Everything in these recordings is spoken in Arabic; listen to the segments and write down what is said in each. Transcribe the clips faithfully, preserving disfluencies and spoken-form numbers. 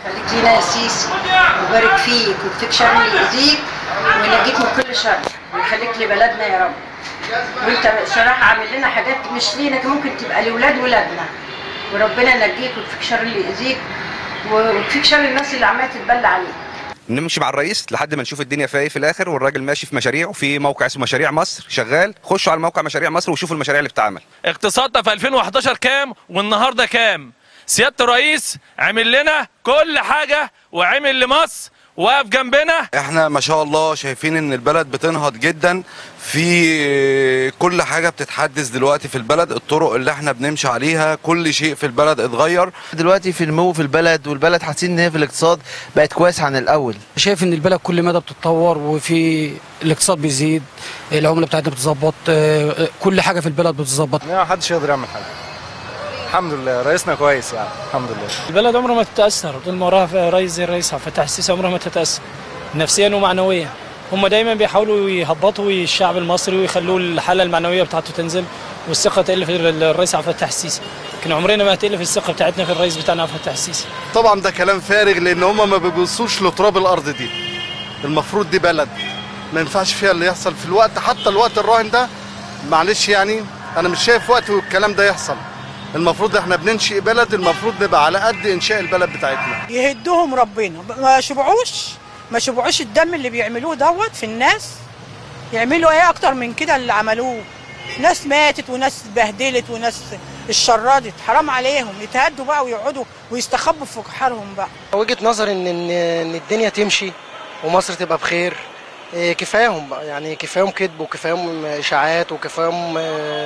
خليك لينا يا سيسي وبارك فيك ويكفيك شر اللي يأذيك وينجيك من كل شر ويخليك لبلدنا يا رب. وانت صراحه عامل لنا حاجات مش لينا، ممكن تبقى لاولاد ولادنا، وربنا ينجيك ويكفيك شر اللي يأذيك ويكفيك شر الناس اللي عماله تتبلى عليك. نمشي مع الرئيس لحد ما نشوف الدنيا فيها ايه في الاخر، والراجل ماشي في مشاريع، وفي موقع اسمه مشاريع مصر شغال. خشوا على موقع مشاريع مصر وشوفوا المشاريع اللي بتتعمل. اقتصادنا في ألفين وحداشر كام والنهارده كام؟ سياده الرئيس عمل لنا كل حاجه وعمل لمصر، واقف جنبنا. احنا ما شاء الله شايفين ان البلد بتنهض جدا، في كل حاجه بتتحدث دلوقتي في البلد، الطرق اللي احنا بنمشي عليها، كل شيء في البلد اتغير دلوقتي، في نمو في البلد، والبلد حاسين ان هي في الاقتصاد بقت كويس عن الاول. شايف ان البلد كل مدى بتتطور، وفي الاقتصاد بيزيد، العمله بتاعتنا بتظبط، كل حاجه في البلد بتظبط. ما حدش يقدر يعمل حاجه. الحمد لله رئيسنا كويس يعني، الحمد لله. البلد عمرها ما تتاثر طول ما وراها رئيس زي الرئيس عبد الفتاح السيسي، عمرها ما تتاثر نفسيا ومعنويا. هم دايما بيحاولوا يهبطوا الشعب المصري ويخلوه الحاله المعنويه بتاعته تنزل والثقه تقل في الرئيس عبد الفتاح السيسي، لكن عمرنا ما هتقل في الثقه بتاعتنا في الرئيس بتاعنا عبد الفتاح السيسي. طبعا ده كلام فارغ، لان هم ما بيبصوش لتراب الارض دي. المفروض دي بلد ما ينفعش فيها اللي يحصل في الوقت، حتى الوقت الراهن ده معلش يعني انا مش شايف وقت والكلام ده يحصل. المفروض احنا بننشئ بلد، المفروض نبقى على قد انشاء البلد بتاعتنا. يهدوهم ربنا، ما شبعوش ما شبعوش الدم اللي بيعملوه دوت في الناس. يعملوا ايه اكتر من كده اللي عملوه؟ ناس ماتت وناس اتبهدلت وناس اتشردت، حرام عليهم. يتهدوا بقى ويقعدوا ويستخبوا في حالهم بقى. وجهة نظري ان ان الدنيا تمشي ومصر تبقى بخير. كفايهم بقى يعني، كفايهم كذب وكفايهم اشاعات وكفايهم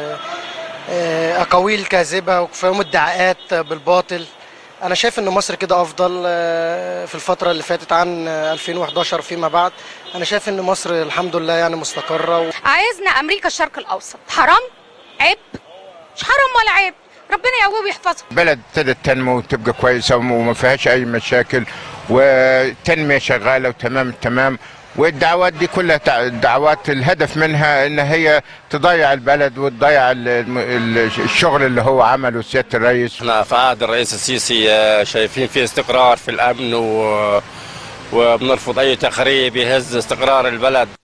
اقاويل كاذبه وكفايهم ادعاءات بالباطل. انا شايف ان مصر كده افضل في الفتره اللي فاتت عن ألفين وحداشر فيما بعد. انا شايف ان مصر الحمد لله يعني مستقره و... عايزنا امريكا الشرق الاوسط. حرام؟ عيب؟ مش حرام ولا عيب، ربنا يقويه ويحفظه. البلد ابتدت تنمو وتبقى كويسه وما فيهاش اي مشاكل، والتنميه شغاله وتمام التمام. والدعوات دي كلها دعوات الهدف منها ان هي تضيع البلد وتضيع الشغل اللي هو عمله سياده الرئيس. احنا في عهد الرئيس السيسي شايفين في استقرار في الامن، وبنرفض اي تخريب يهز استقرار البلد.